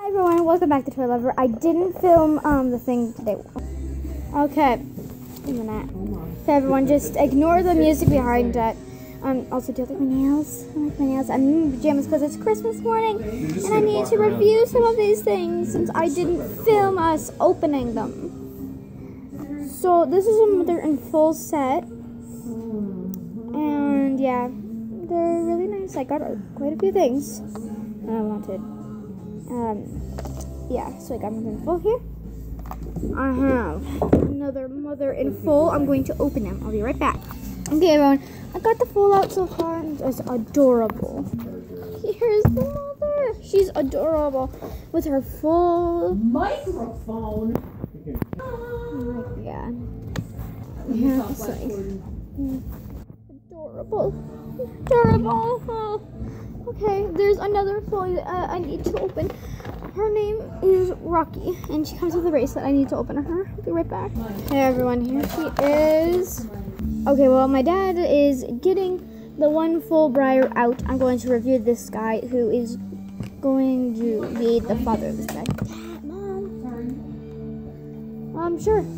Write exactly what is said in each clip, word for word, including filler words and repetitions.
Hi everyone, welcome back to Toy Lover. I didn't film um the thing today. Okay, a minute. So everyone, just ignore the music behind it. Um, also, do you like my nails? I like my nails. I'm in pajamas because it's Christmas morning, and I need to review some of these things since I didn't film us opening them. So this is a Mother in Full set, and yeah, they're really nice. I got quite a few things that I wanted. Um, yeah, so I got Mother in Full here. I have another Mother in Full. I'm going to open them. I'll be right back. Okay, everyone. I got the full out so far, and it's adorable. Here's the mother. She's adorable with her full microphone. Oh my god. Yeah, it's like mm, adorable. Adorable. Oh. Okay, there's another full uh, I need to open. Her name is Rocky, and she comes with a bracelet. I need to open her. I'll be right back. Hey everyone, here she is. Okay, well, my dad is getting the one full briar out. I'm going to review this guy who is going to be the father of this guy. Mom. Um, sure.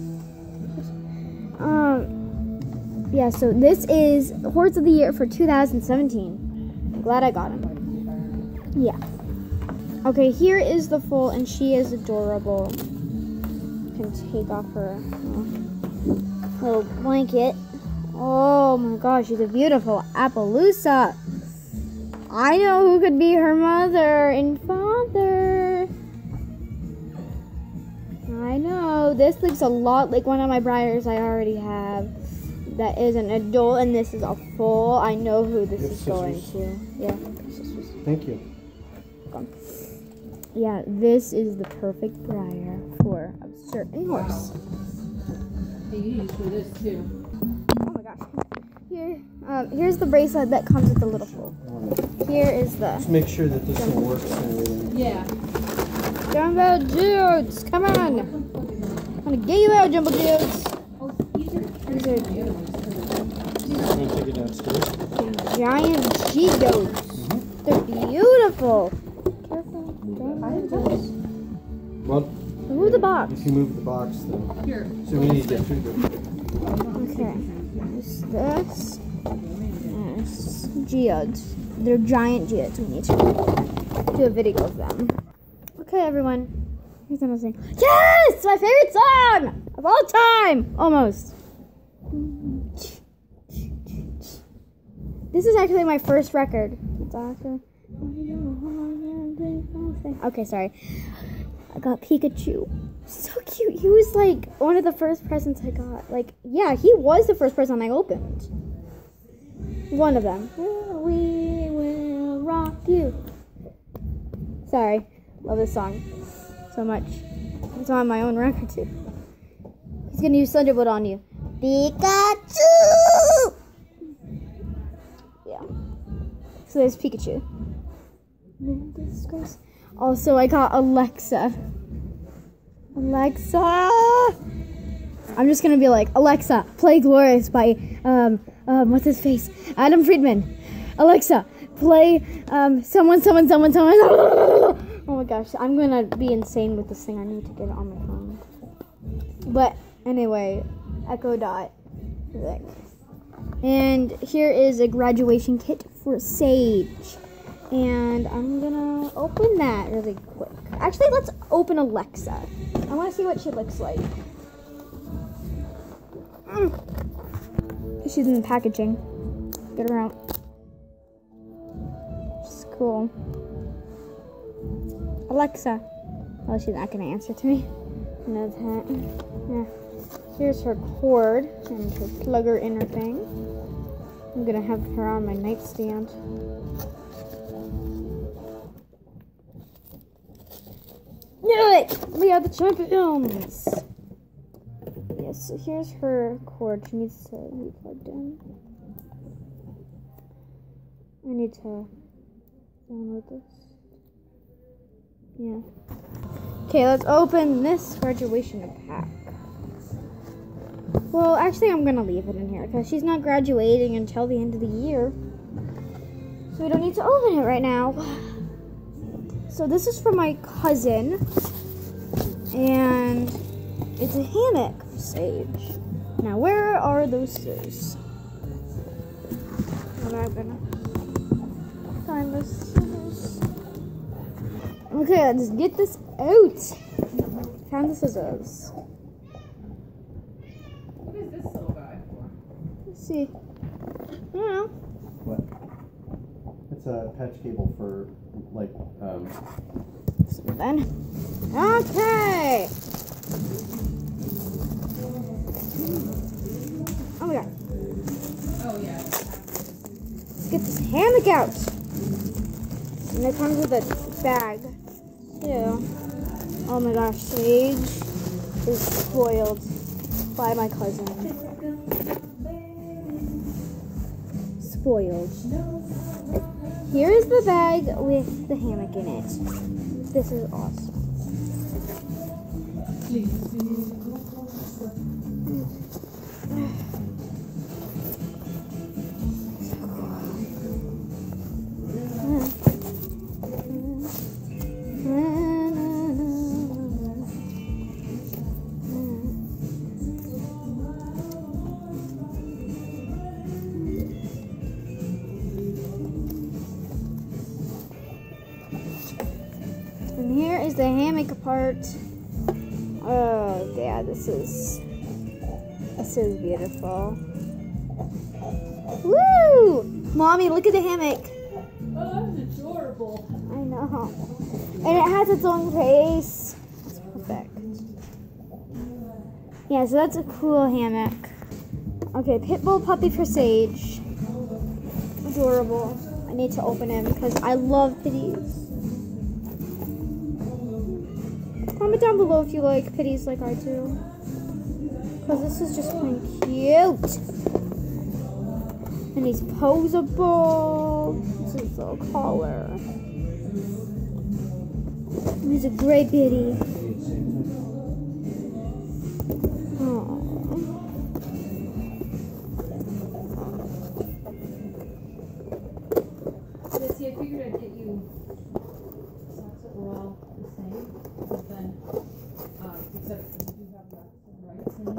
Um, yeah, so this is Hordes of the Year for two thousand seventeen. I'm glad I got him. Yeah. Okay, here is the full, and she is adorable. Can take off her uh, little blanket. Oh my gosh, she's a beautiful Appaloosa. I know who could be her mother and father. I know. This looks a lot like one of my briars I already have. That is an adult, and this is a full. I know who this is going to. Yeah. Thank you. Welcome. Yeah, this is the perfect briar for a certain horse. Hey, you use for this too. Oh my gosh. Here, um, here's the bracelet that comes with the little foal. Here is the... Just make sure that this one works and everything. Yeah. Jumbo Dudes, come on. I'm gonna get you out, Jumbo Dudes. Oh, these are... These are I'm gonna take it downstairs. giant Geodes. Mm-hmm. They're beautiful. Careful. Don't touch. Well, Move the box. if you move the box, then... Here. So we need to get through the... Okay. There's this. There's Geodes. They're giant Geodes. We need to do a video of them. Okay, everyone. Here's another thing. Yes! My favorite song of all time! Almost. This is actually my first record. It's actually... Okay, sorry. I got Pikachu. So cute. He was like one of the first presents I got. Like, yeah, he was the first present I opened. One of them. We will rock you. Sorry. Love this song so much. It's on my own record too. He's gonna use Thunderbolt on you. Pikachu! Yeah. So there's Pikachu. Also, I got Alexa. Alexa! I'm just gonna be like, Alexa, play Glorious by, um, um, what's his face? Adam Friedman. Alexa, play, um, someone, someone, someone, someone. Oh my gosh, I'm gonna be insane with this thing. I need to get it on my phone. But anyway, Echo Dot. And here is a graduation kit for Sage. And I'm gonna open that really quick. Actually, let's open Alexa. I want to see what she looks like. Mm. She's in the packaging. Get her out. She's cool. Alexa. Oh, she's not gonna answer to me. No, that. Yeah. Here's her cord and her plugger in her thing. I'm gonna have her on my nightstand. Knew it! We are the champions! Yes, so here's her cord. She needs to be plugged in. I need to download this. Yeah. Okay, let's open this graduation pack. Well, actually, I'm gonna leave it in here because she's not graduating until the end of the year. So we don't need to open it right now. So this is for my cousin, and it's a hammock for Sage. Now, where are those scissors? I'm not gonna find the scissors. Okay, let's get this out. Found the scissors. What is this little guy for? Let's see. I don't know. What? It's a patch cable for, like, um... So then, okay. Oh my god. Oh, yeah. Let's get this hammock out. And it comes with a bag, too. Oh my gosh, Sage is spoiled by my cousin. Spoiled. Here is the bag with the hammock in it. This is awesome. And here is the hammock part. Oh yeah, this is this is beautiful. Woo! Mommy, look at the hammock. Oh, that's adorable. I know. And it has its own face. It's perfect. Yeah, so that's a cool hammock. Okay, Pitbull puppy for Sage. Adorable. I need to open him because I love pitties. Comment down below if you like pitties like I do. Because this is just plain cute. And he's posable. This is the collar. And he's a gray bitty. Aww. Let's see, I figured I'd get you socks that were all the same. But then, uh, except you have left and rights in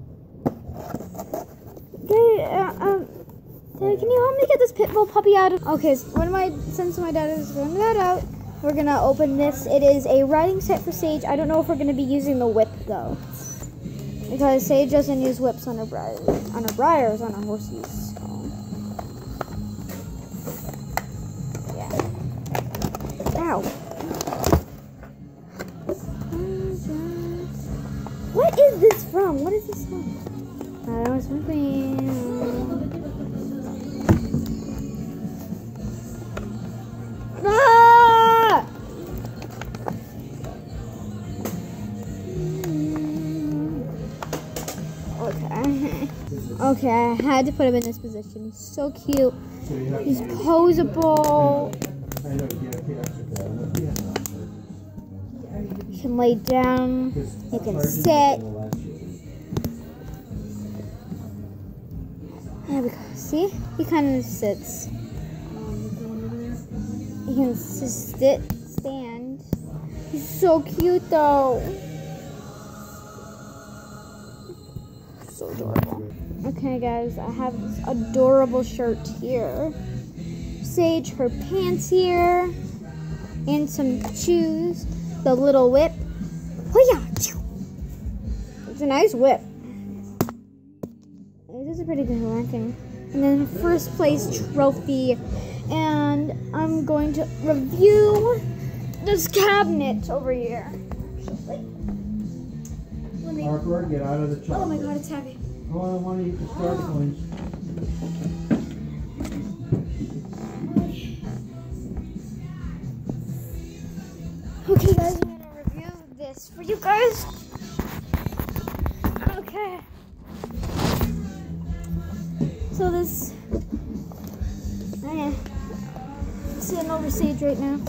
these. Okay, uh, um, Dad, can you help me get this Pitbull puppy out of... Okay, so when my, since my dad is getting that out, we're gonna open this. It is a riding set for Sage. I don't know if we're gonna be using the whip, though. Because Sage doesn't use whips on her briars, on her briars, on her horses. So. Yeah. Ow. What is this from? What is this from? I was hoping. Ah! Okay. Okay, I had to put him in this position. He's so cute. He's posable. He can lay down. He can sit. There we go. See? He kind of sits. He can just sit, stand. He's so cute though. So adorable. Okay guys, I have this adorable shirt here. Sage, her pants here. And some shoes. The little whip. Oh yeah. It's a nice whip. This is a pretty good ranking. And then first place trophy. And I'm going to review this cabinet over here. Harper, get out of the chocolate. Oh my god, it's heavy. Oh, I want to eat the star coins. Okay guys, I'm going to review this for you guys. Okay. So this, I am sitting over Sage right now.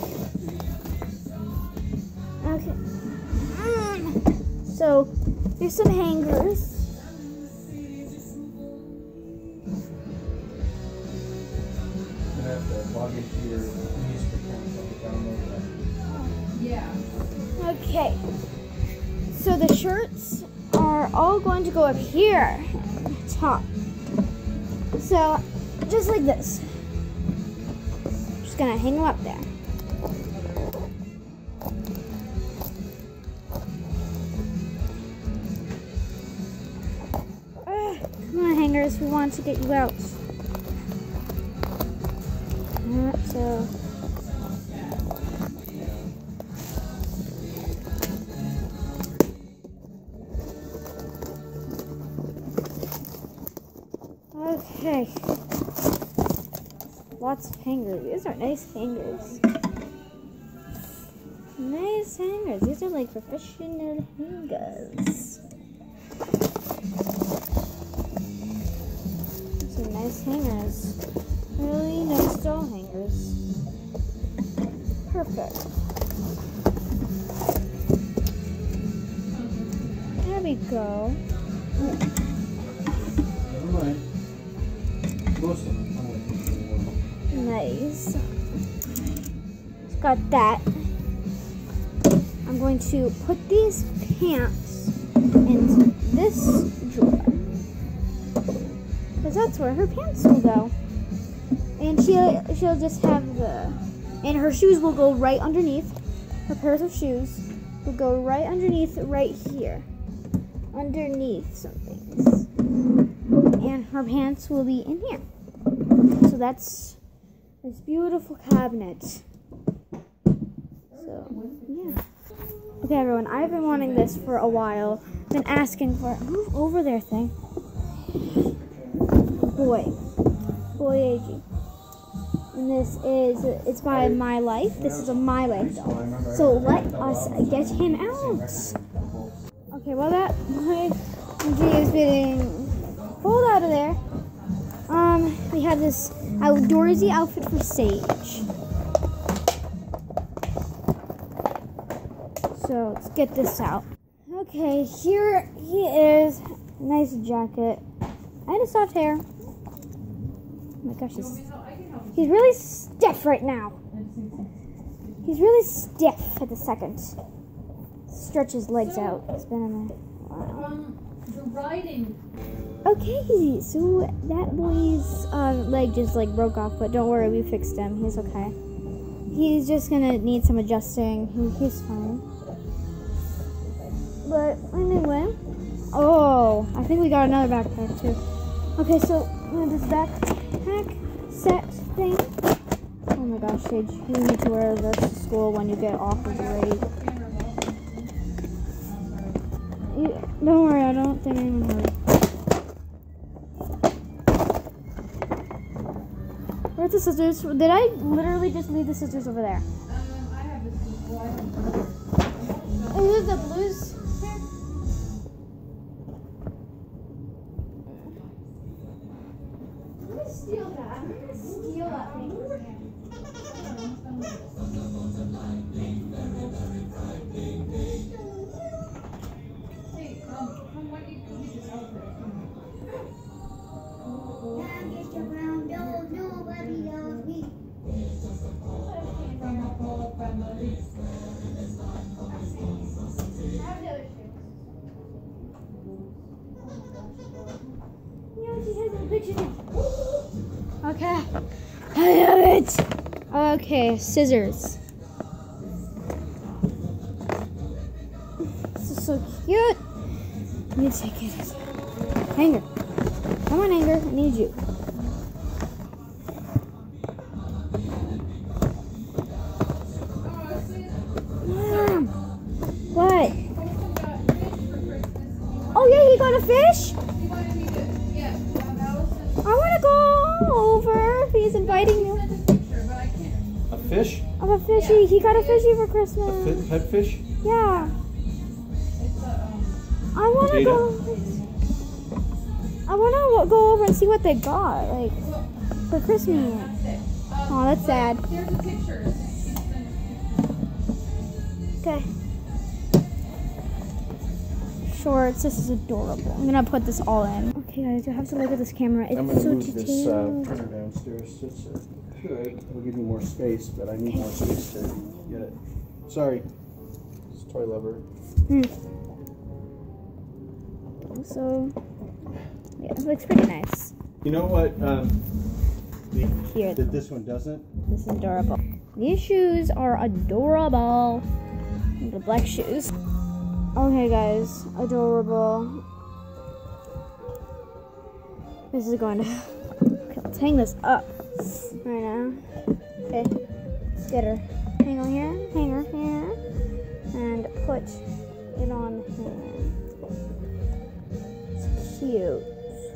Okay. Mm. So here's some hangers. You have to log into your news account so you download that. Okay. So the shirts are all going to go up here, top. So, just like this. Just gonna hang them up there. Ugh, come on, hangers, we want to get you out. Uh, so. Okay. Lots of hangers. These are nice hangers. Nice hangers. These are like professional hangers. These are nice hangers. Really nice doll hangers. Perfect. There we go. Alright. Most of them. Nice. Got that. I'm going to put these pants into this drawer. Because that's where her pants will go. And she'll, she'll just have the... And her shoes will go right underneath. Her pairs of shoes will go right underneath, right here. Underneath some things. And her pants will be in here. So that's this beautiful cabinet. So, yeah. Okay, everyone, I've been wanting this for a while. Been asking for it. Move over there, thing. Boy. Boy A G. And this is, it's by My Life. This is a My Life doll. So let us get him out. Okay, well that My A G is being pulled out of there. Um, we have this outdoorsy outfit for Sage. So let's get this out. Okay, here he is. Nice jacket. And a soft hair. Oh my gosh, he's, he's really stiff right now. He's really stiff at the second. Stretch his legs out. It's been in there. Wow. The riding. Okay, so that boy's uh, leg just like broke off, but don't worry, we fixed him. He's okay. He's just gonna need some adjusting. He, he's fine. But anyway, oh, I think we got another backpack too. Okay, so we have this backpack set thing. Oh my gosh, Sage, you need to wear this to school when you get off of the raid. You, don't worry, I don't think anyone heard. Where's the scissors? Did I literally just leave the scissors over there? Um, I have this one. Is it the blues? I'm gonna steal that. I'm gonna steal that thing. Hey, um, come what you can do this outfit. Okay. I have it. Okay, scissors. This is so cute. I need to take it. Hanger. Come on, Hanger. I need you. Mom. What? Oh, yeah, he got a fish? I want to go over. He's inviting you. A fish? Of a fishy. He got a fishy for Christmas. A pet fish? Yeah. I want to go. I want to go over and see what they got, like, for Christmas. Oh, that's sad. There's a picture. Okay. Shorts. This is adorable. I'm gonna put this all in. Okay, guys, you have to look at this camera. It's I'm going to so move this uh, detailed. printer downstairs. It's uh, good. It'll give me more space, but I need more space to get it. Sorry. Just Toy lover. Hmm. So, yeah, it looks pretty nice. You know what? Um, the, Here. that this one doesn't. This is adorable. These shoes are adorable. The black shoes. Okay, guys, adorable. This is going to. Okay, let's hang this up right now. Okay, let's get her. Hang on here, hang her here, and put it on here. It's cute.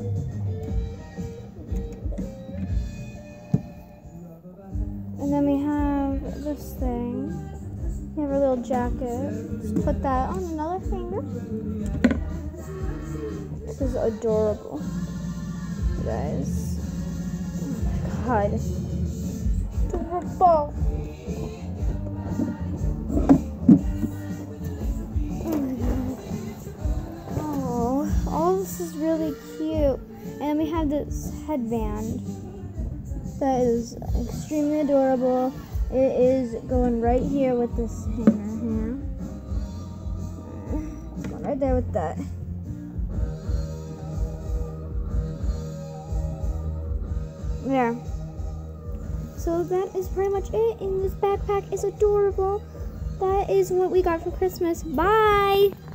And then we have this thing. We have our little jacket. Just put that on another finger. This is adorable, you guys. Oh my god. Adorable. Oh, all this is really cute. And we have this headband that is extremely adorable. It is going right here with this hanger here. It's going right there with that. There. So that is pretty much it. And this backpack is adorable. That is what we got for Christmas. Bye!